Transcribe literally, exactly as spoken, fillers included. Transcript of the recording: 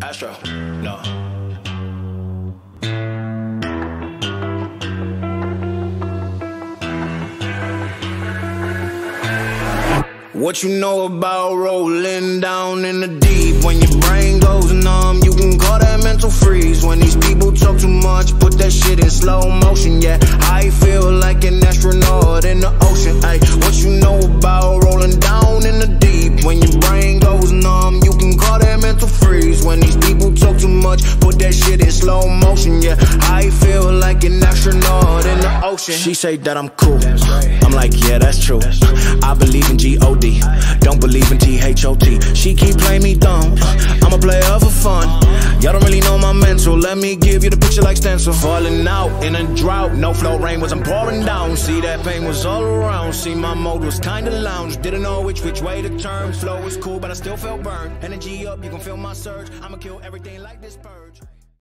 Astro, no. What you know about rolling down in the deep? When your brain goes numb, you can call that mental freeze. When these people talk too much, put that shit in slow motion. Yeah, I feel like an astronaut in the ocean. Ay, what you know about rolling down in the deep? When your brain goes numb, you can call that mental freeze. When these people talk too much, put that shit in slow motion. Yeah, I feel like an astronaut in the ocean. She say that I'm cool, I'm like, yeah, that's true. I believe in G O D, don't believe in T H O T. She keep playing me dumb, I'm a player for fun. Y'all don't really know my mental, let me give you the picture like stencil. Falling out in a drought, no flow, rain wasn't pouring down. See, that pain was all around, see, my mode was kinda lounge. Didn't know which which way to turn, flow was cool but I still felt burned. Energy up, you can feel my surge, I'ma kill everything like this purge.